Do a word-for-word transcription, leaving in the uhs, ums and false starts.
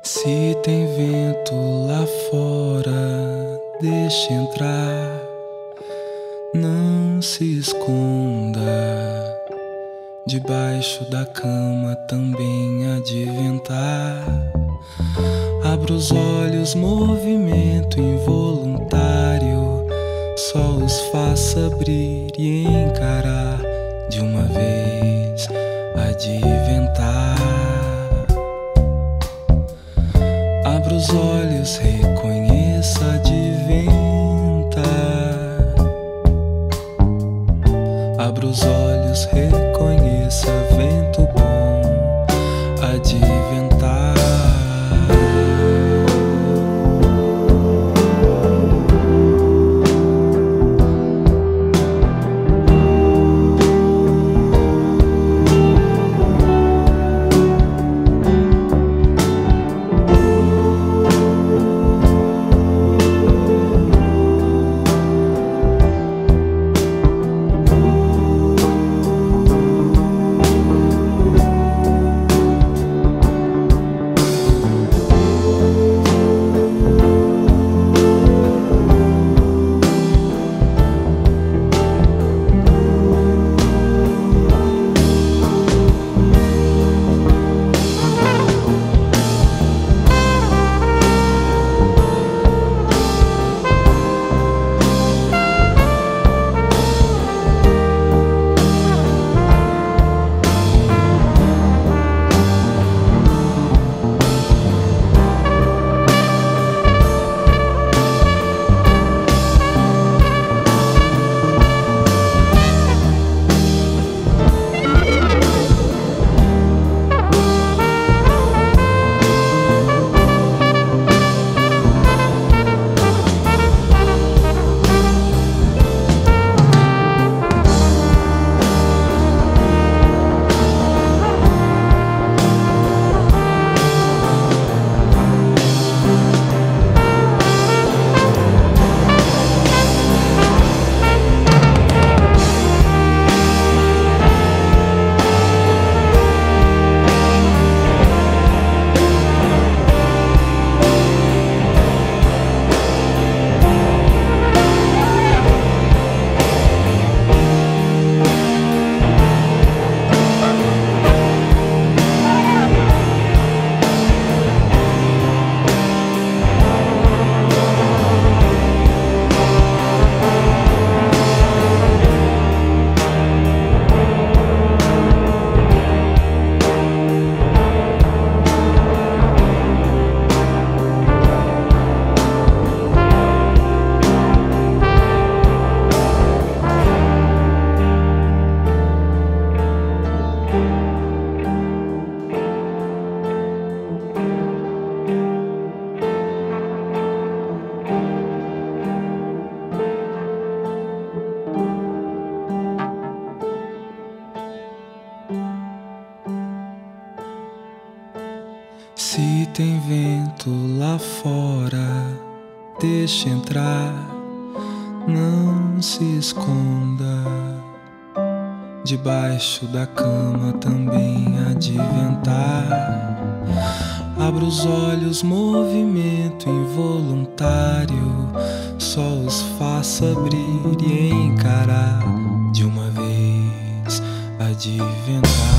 Se tem vento lá fora, deixa entrar, não se esconda. Debaixo da cama também há de ventar. Abra os olhos, movimento involuntário, só os faça abrir e encarar. De uma vez há de ventar. Abra os olhos, reconheça, adventa. Abra os olhos, reconheça, vento bom, adventar. Se tem vento lá fora, deixa entrar, não se esconda. Debaixo da cama também há de ventar. Abra os olhos, movimento involuntário, só os faça abrir e encarar. De uma vez há de ventar.